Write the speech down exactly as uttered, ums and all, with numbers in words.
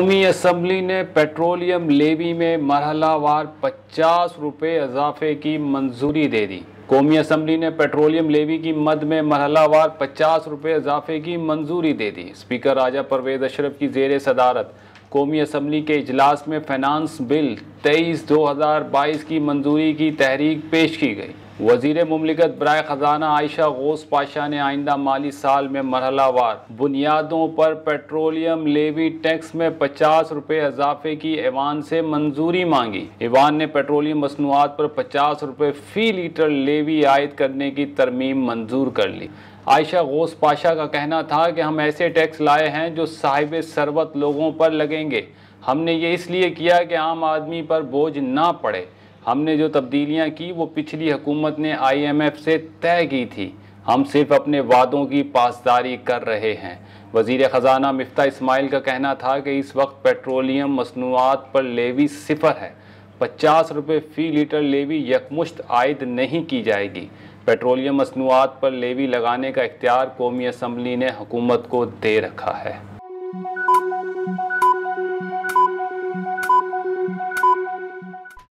कौमी असम्बली ने petroleum levy में मरहलावार पचास रुपये इजाफे की मंजूरी दे दी। कौमी असम्बली ने पेट्रोलियम लेवी की मद में मरहलावार पचास रुपये इजाफे की मंजूरी दे दी। स्पीकर राजा परवेज अशरफ की जेर सदारत कौमी असम्बली के इजलास में फाइनेंस बिल तेईस दो हज़ार बाईस की मंजूरी की तहरीक पेश की गई। वज़ीर मुमलिकत बराए ख़जाना आयशा गौस पाशा ने आइंदा माली साल में मरहलावार बुनियादों पर पेट्रोलियम लेवी टैक्स में पचास रुपये इजाफे की ऐवान से मंजूरी मांगी। ऐवान ने पेट्रोलियम मसनूआत पर पचास रुपये फ़ी लीटर लेवी आयद करने की तरमीम मंजूर कर ली। आयशा गौस पाशा का कहना था कि हम ऐसे टैक्स लाए हैं जो साहिब सरवत लोगों पर लगेंगे। हमने ये इसलिए किया कि आम आदमी पर बोझ ना पड़े। हमने जो तब्दीलियां की वो पिछली हुकूमत ने आई एम एफ से तय की थी। हम सिर्फ अपने वादों की पासदारी कर रहे हैं। वज़ीर ख़जाना मिफ्ता इस्माइल का कहना था कि इस वक्त पेट्रोलियम मसनूआत पर लेवी सिफर है। पचास रुपये फ़ी लीटर लेवी यकमुश्त आयद नहीं की जाएगी। पेट्रोलियम मसनूआत पर लेवी लगाने का इख्तियार कौमी असम्बली ने हुकूमत को दे रखा है।